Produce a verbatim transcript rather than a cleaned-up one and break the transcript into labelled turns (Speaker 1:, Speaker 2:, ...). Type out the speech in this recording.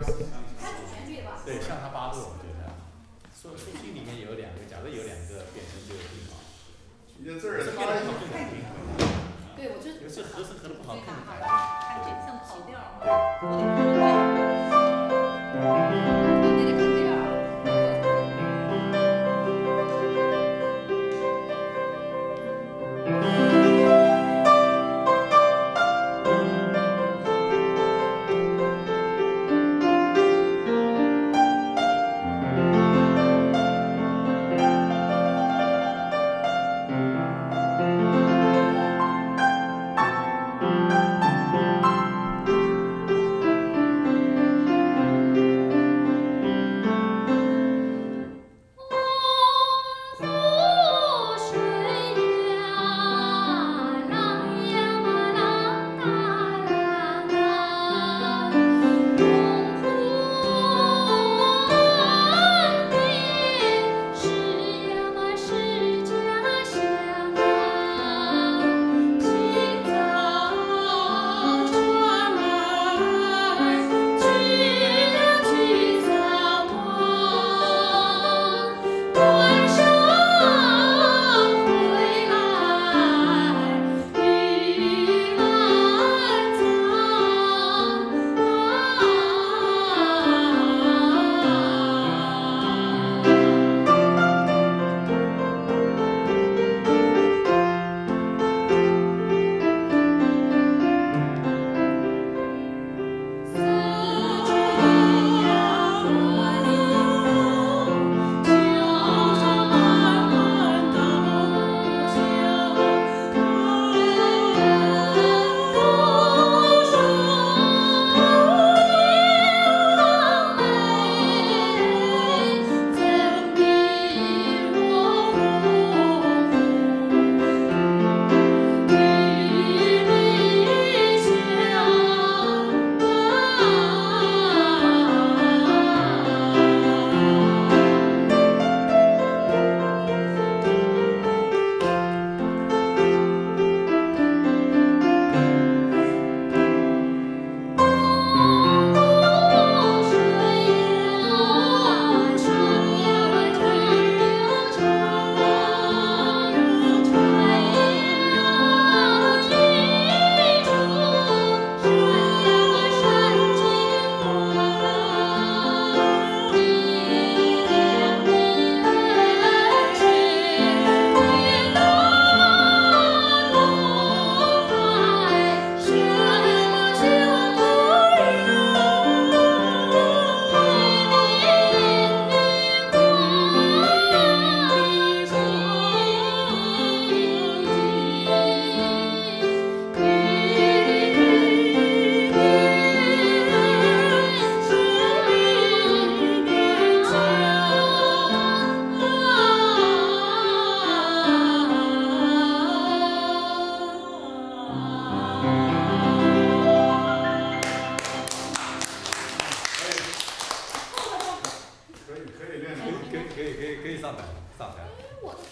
Speaker 1: 对，像他八度，我觉得。数数据里面有两个，假如有两个变成就挺好。
Speaker 2: 你这字儿
Speaker 1: 变得好看挺好。
Speaker 3: 对，我就
Speaker 1: 有时合成合的不好看。
Speaker 3: 看这像跑调儿。我得看调儿。我得看调儿。
Speaker 1: 可以可以可以可以可以上台上台。
Speaker 3: 我